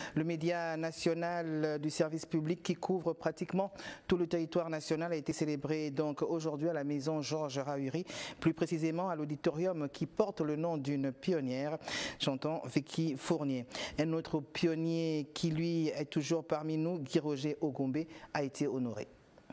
Le média national du service public qui couvre pratiquement tout le territoire national a été célébré donc aujourd'hui à la maison Georges Rahuri, plus précisément à l'auditorium qui porte le nom d'une pionnière, j'entends Vicky Fournier. Un autre pionnier qui lui est toujours parmi nous, Guy Roger Ogombe, a été honoré.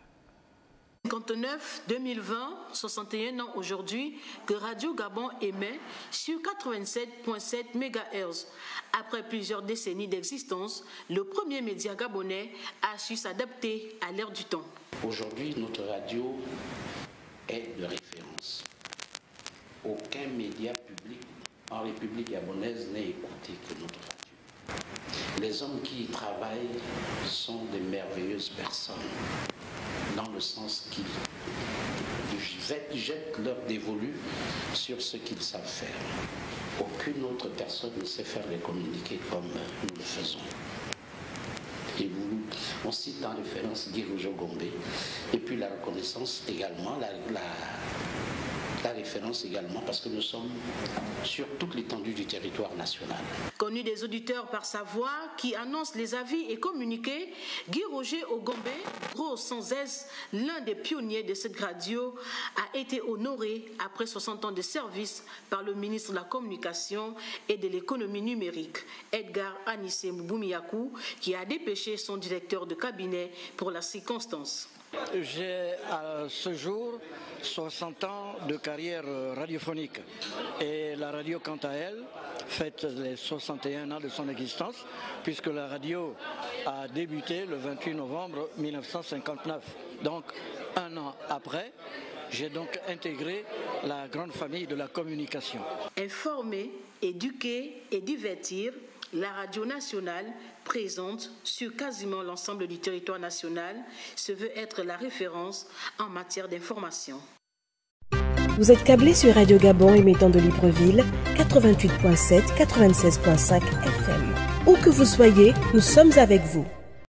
59-2020, 61 ans aujourd'hui, que Radio Gabon émet sur 87.7 MHz. Après plusieurs décennies d'existence, le premier média gabonais a su s'adapter à l'ère du temps. Aujourd'hui, notre radio est de référence. Aucun média public en République gabonaise n'est écouté que notre radio. Les hommes qui y travaillent sont des merveilleuses personnes, dans le sens qu'ils jettent leur dévolu sur ce qu'ils savent faire. Aucune autre personne ne sait faire les communiqués comme nous le faisons. Et on cite en référence Guy Roger Ogombe, et puis la reconnaissance également, la référence également, parce que nous sommes sur toute l'étendue du territoire national. Connu des auditeurs par sa voix qui annonce les avis et communiqués, Guy Roger Ogombe, gros sans aise, l'un des pionniers de cette radio, a été honoré après 60 ans de service par le ministre de la Communication et de l'économie numérique, Edgar Anissé Mboumiakou, qui a dépêché son directeur de cabinet pour la circonstance. J'ai à ce jour 60 ans de carrière radiophonique et la radio quant à elle fête les 61 ans de son existence puisque la radio a débuté le 28 novembre 1959. Donc un an après, j'ai donc intégré la grande famille de la communication. Informer, éduquer et divertir, la radio nationale, présente sur quasiment l'ensemble du territoire national, se veut être la référence en matière d'information. Vous êtes câblé sur Radio Gabon émettant de Libreville, 88.7, 96.5 FM. Où que vous soyez, nous sommes avec vous.